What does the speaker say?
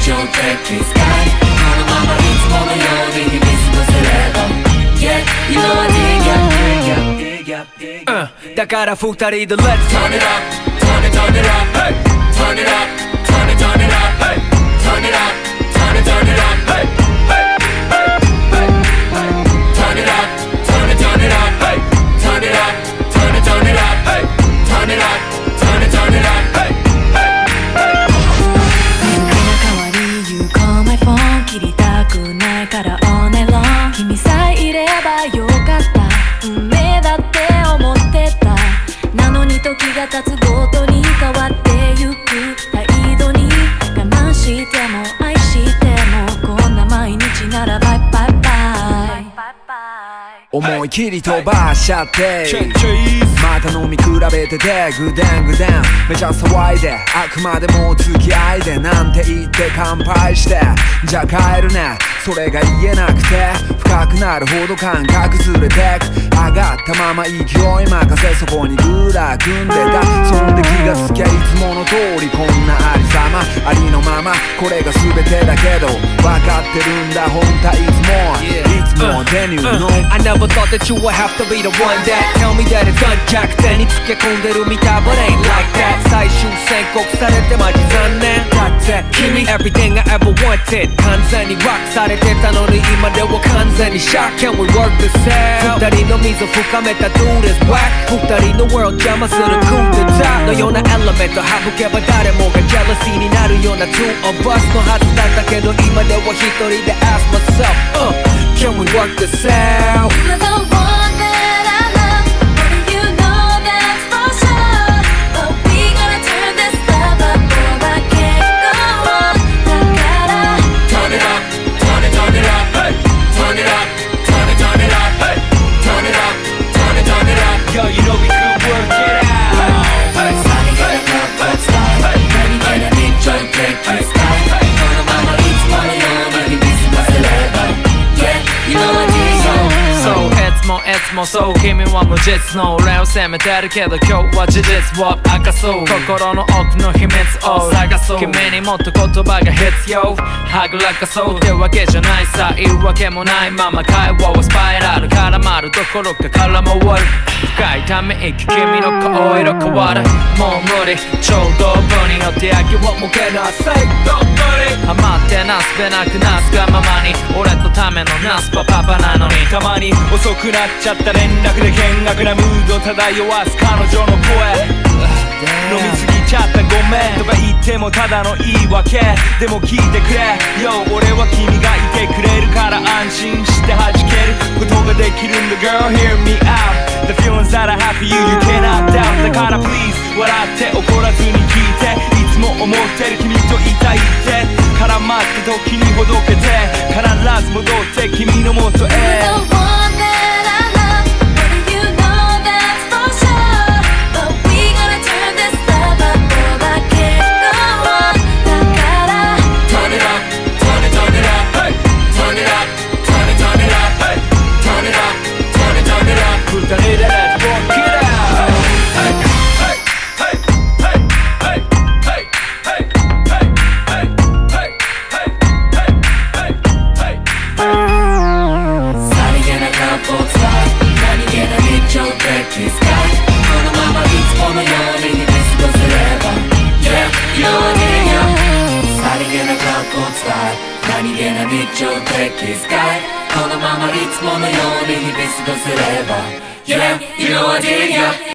頂的スカイこのままいつものように日々過ごせれば Yeah, you know I dig ya だから二人で Let's turn it up, turn it, turn it up, hey turn it up, turn it, turn it up, hey turn it up, turn it, turn it up, hey hey, hey, turn it up, turn it, turn it up, hey turn it up, turn it, turn it up, hey turn it up, turn it, turn it up, hey You call my phone 切りたくないから all night long 君さえいればよかった運命だって思ってたなのに時が経つごとに変わってゆく態度に我慢しても愛してもこんな毎日ならバイバイバイ思い切り飛ばしちゃってまた飲み比べててグダングダンめちゃ騒いであくまでも付き合いでなんて言って乾杯してじゃあ帰るねそれが言えなくて深くなるほど感覚ずれてく上がったまま勢い任せそこにグラ組んでたそんで気がつきゃいつもの通りこんなありさまありのままこれが全てだけど分かってるんだ本当いつもデニューの I never thought that you would have to be the one that tell me that it's done 弱点につけ込んでるみたい but ain't like that 最終宣告されてマジ残念だって君 everything I ever wanted 完全にワックされてたのに今では完全にシャッ Can we work this out 二人の溝深めた dude is whack 二人の world 邪魔するクーデターのようなエレメント省けば誰もが jealousy になるような two of us のはずだったけど今では一人で ask myself Can we work this out? You're the one that I love But you know that's for sure But we gonna turn this love up Girl, I can't go onだから turn it up, turn it, turn it up, hey turn it up, turn it, turn it up, hey turn it up, turn it, turn it up Yo, you know we could work it out hey hey hey hey何気ない日常的スカイこのままいつものように日々過ごせれば Yeah, you know I dig So いつもそう君は無実の俺を責めてるけど今日は事実を明かそう心の奥の秘密を探そう君にもっと言葉が必要はぐらかそうってわけじゃないさ言うわけもないまま会話はスパイラル絡まるどころか絡まわる深いため息君の顔色変わるもう無理ちょうど分にの手上げを向けなさいどっぷり余ってなすべなくなすがままに俺のためのナスパパパなのにたまに遅くなっちゃった連絡で険悪なムード漂わす彼女の声飲みすぎちゃったごめんとか言ってもただの言い訳でも聞いてくれ Yo 俺は君がいてくれるから安心して弾けることができるんだ Girl hear me out The feelings that I have for you you cannot doubt だから please 笑って怒らずに聞いていつも思ってる君といたいって絡まって時にほどけて必ず戻って君のもとへ You're the one that I love But you know that's for sure But we gonna turn this love up Girl, I can't go onだから turn it up, turn it, turn it up, hey turn it up, turn it, turn it up, hey turn it up, turn it, turn it up 二人で Let's work it out hey hey hey hey hey hey hey hey hey hey heyさりげなカップを使う何気ない日常的スカイこのままいつものように日々過ごせれば Yeah, you know I dig ya さりげなカップを使う何気ない日常的スカイこのままいつものように日々過ごせれば Yeah, you know I dig ya